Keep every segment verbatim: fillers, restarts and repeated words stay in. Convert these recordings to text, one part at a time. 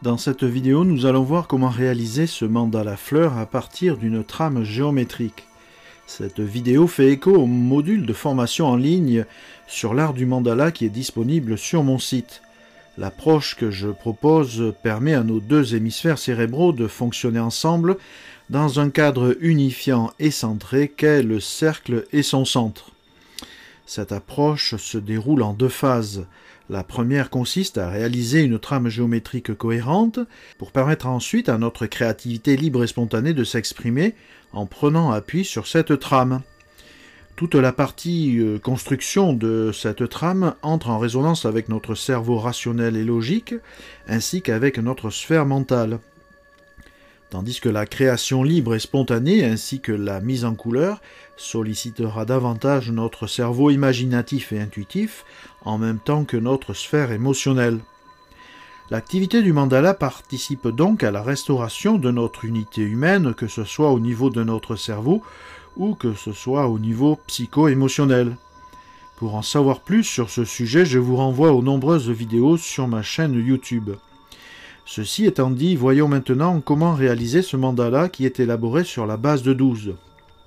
Dans cette vidéo, nous allons voir comment réaliser ce mandala fleur à partir d'une trame géométrique. Cette vidéo fait écho au module de formation en ligne sur l'art du mandala qui est disponible sur mon site. L'approche que je propose permet à nos deux hémisphères cérébraux de fonctionner ensemble dans un cadre unifiant et centré qu'est le cercle et son centre. Cette approche se déroule en deux phases. La première consiste à réaliser une trame géométrique cohérente pour permettre ensuite à notre créativité libre et spontanée de s'exprimer en prenant appui sur cette trame. Toute la partie euh, construction de cette trame entre en résonance avec notre cerveau rationnel et logique, ainsi qu'avec notre sphère mentale. Tandis que la création libre et spontanée, ainsi que la mise en couleur, sollicitera davantage notre cerveau imaginatif et intuitif, en même temps que notre sphère émotionnelle. L'activité du mandala participe donc à la restauration de notre unité humaine, que ce soit au niveau de notre cerveau ou que ce soit au niveau psycho-émotionnel. Pour en savoir plus sur ce sujet, je vous renvoie aux nombreuses vidéos sur ma chaîne YouTube. Ceci étant dit, voyons maintenant comment réaliser ce mandala qui est élaboré sur la base de douze.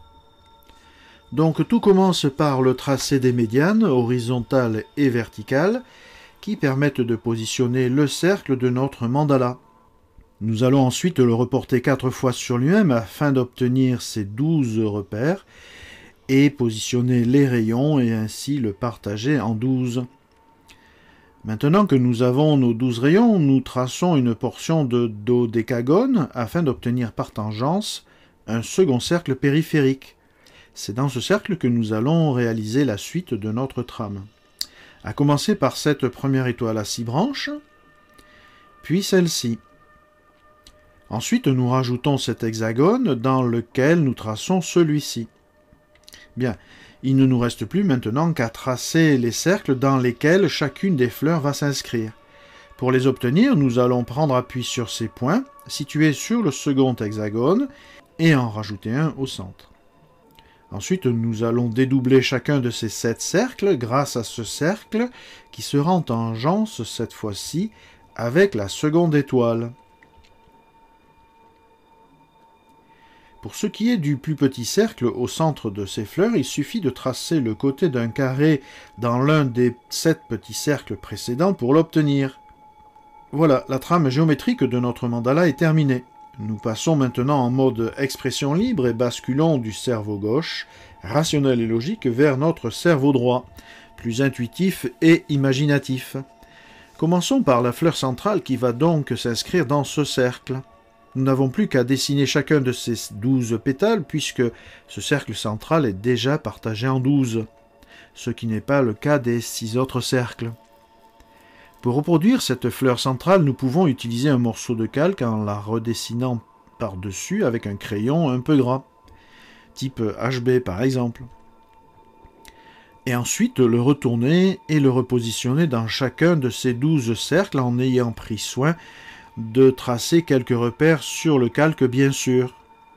Donc tout commence par le tracé des médianes, horizontales et verticales, qui permettent de positionner le cercle de notre mandala. Nous allons ensuite le reporter quatre fois sur lui-même afin d'obtenir ces douze repères et positionner les rayons et ainsi le partager en douze. Maintenant que nous avons nos douze rayons, nous traçons une portion de dodécagone afin d'obtenir par tangence un second cercle périphérique. C'est dans ce cercle que nous allons réaliser la suite de notre trame. À commencer par cette première étoile à six branches, puis celle-ci. Ensuite, nous rajoutons cet hexagone dans lequel nous traçons celui-ci. Bien, il ne nous reste plus maintenant qu'à tracer les cercles dans lesquels chacune des fleurs va s'inscrire. Pour les obtenir, nous allons prendre appui sur ces points, situés sur le second hexagone, et en rajouter un au centre. Ensuite, nous allons dédoubler chacun de ces sept cercles grâce à ce cercle qui sera en tangence cette fois-ci avec la seconde étoile. Pour ce qui est du plus petit cercle au centre de ces fleurs, il suffit de tracer le côté d'un carré dans l'un des sept petits cercles précédents pour l'obtenir. Voilà, la trame géométrique de notre mandala est terminée. Nous passons maintenant en mode expression libre et basculons du cerveau gauche, rationnel et logique, vers notre cerveau droit, plus intuitif et imaginatif. Commençons par la fleur centrale qui va donc s'inscrire dans ce cercle. Nous n'avons plus qu'à dessiner chacun de ces douze pétales puisque ce cercle central est déjà partagé en douze, ce qui n'est pas le cas des six autres cercles. Pour reproduire cette fleur centrale, nous pouvons utiliser un morceau de calque en la redessinant par-dessus avec un crayon un peu gras, type H B par exemple. Et ensuite le retourner et le repositionner dans chacun de ces douze cercles en ayant pris soin de tracer quelques repères sur le calque bien sûr.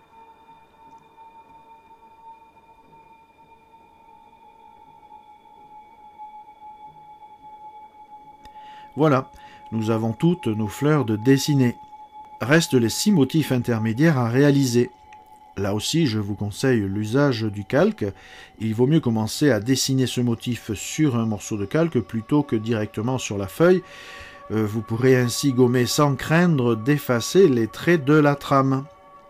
Voilà, nous avons toutes nos fleurs de dessiner. Restent les six motifs intermédiaires à réaliser. Là aussi, je vous conseille l'usage du calque. Il vaut mieux commencer à dessiner ce motif sur un morceau de calque plutôt que directement sur la feuille. Euh, vous pourrez ainsi gommer sans craindre d'effacer les traits de la trame.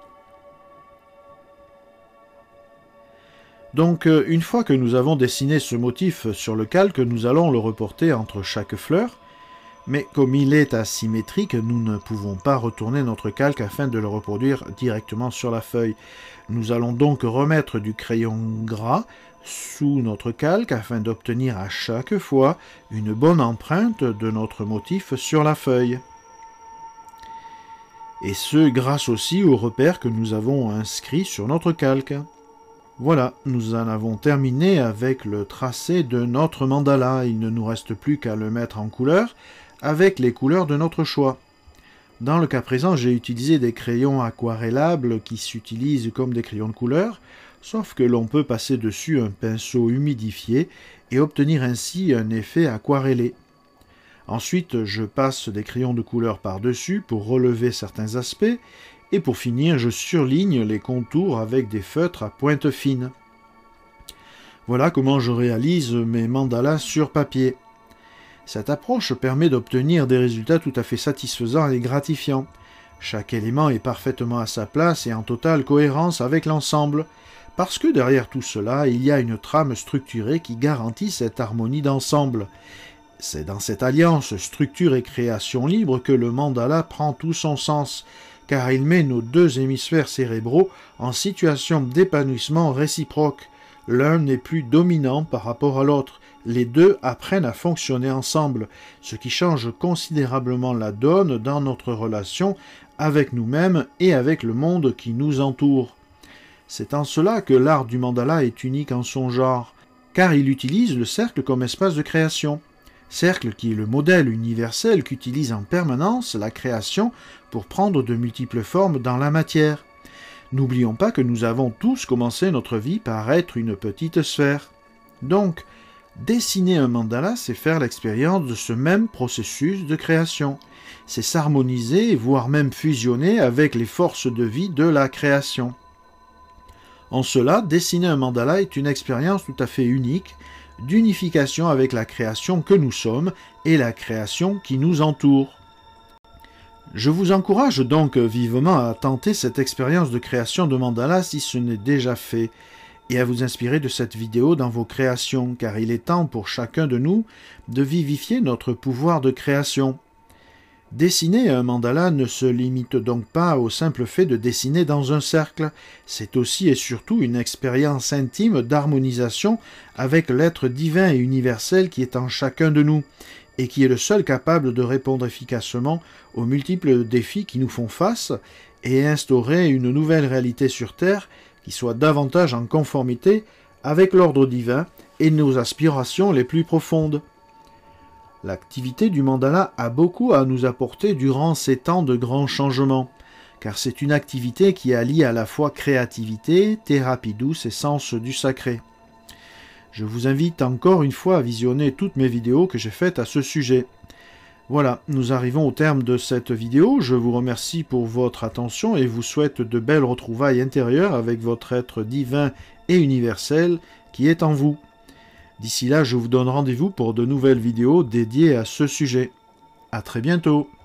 Donc, euh, une fois que nous avons dessiné ce motif sur le calque, nous allons le reporter entre chaque fleur. Mais comme il est asymétrique, nous ne pouvons pas retourner notre calque afin de le reproduire directement sur la feuille. Nous allons donc remettre du crayon gras sous notre calque afin d'obtenir à chaque fois une bonne empreinte de notre motif sur la feuille. Et ce, grâce aussi aux repères que nous avons inscrits sur notre calque. Voilà, nous en avons terminé avec le tracé de notre mandala. Il ne nous reste plus qu'à le mettre en couleur avec les couleurs de notre choix. Dans le cas présent, j'ai utilisé des crayons aquarellables qui s'utilisent comme des crayons de couleur, sauf que l'on peut passer dessus un pinceau humidifié et obtenir ainsi un effet aquarellé. Ensuite, je passe des crayons de couleur par-dessus pour relever certains aspects, et pour finir, je surligne les contours avec des feutres à pointe fine. Voilà comment je réalise mes mandalas sur papier. Cette approche permet d'obtenir des résultats tout à fait satisfaisants et gratifiants. Chaque élément est parfaitement à sa place et en totale cohérence avec l'ensemble, parce que derrière tout cela, il y a une trame structurée qui garantit cette harmonie d'ensemble. C'est dans cette alliance structure et création libre que le mandala prend tout son sens, car il met nos deux hémisphères cérébraux en situation d'épanouissement réciproque. L'un n'est plus dominant par rapport à l'autre. Les deux apprennent à fonctionner ensemble, ce qui change considérablement la donne dans notre relation avec nous-mêmes et avec le monde qui nous entoure. C'est en cela que l'art du mandala est unique en son genre, car il utilise le cercle comme espace de création. Cercle qui est le modèle universel qu'utilise en permanence la création pour prendre de multiples formes dans la matière. N'oublions pas que nous avons tous commencé notre vie par être une petite sphère. Donc, dessiner un mandala, c'est faire l'expérience de ce même processus de création. C'est s'harmoniser, voire même fusionner avec les forces de vie de la création. En cela, dessiner un mandala est une expérience tout à fait unique, d'unification avec la création que nous sommes et la création qui nous entoure. Je vous encourage donc vivement à tenter cette expérience de création de mandala si ce n'est déjà fait, et à vous inspirer de cette vidéo dans vos créations, car il est temps pour chacun de nous de vivifier notre pouvoir de création. Dessiner un mandala ne se limite donc pas au simple fait de dessiner dans un cercle, c'est aussi et surtout une expérience intime d'harmonisation avec l'être divin et universel qui est en chacun de nous, et qui est le seul capable de répondre efficacement aux multiples défis qui nous font face et instaurer une nouvelle réalité sur Terre qui soit davantage en conformité avec l'ordre divin et nos aspirations les plus profondes. L'activité du mandala a beaucoup à nous apporter durant ces temps de grands changements, car c'est une activité qui allie à la fois créativité, thérapie douce et sens du sacré. Je vous invite encore une fois à visionner toutes mes vidéos que j'ai faites à ce sujet. Voilà, nous arrivons au terme de cette vidéo. Je vous remercie pour votre attention et vous souhaite de belles retrouvailles intérieures avec votre être divin et universel qui est en vous. D'ici là, je vous donne rendez-vous pour de nouvelles vidéos dédiées à ce sujet. À très bientôt.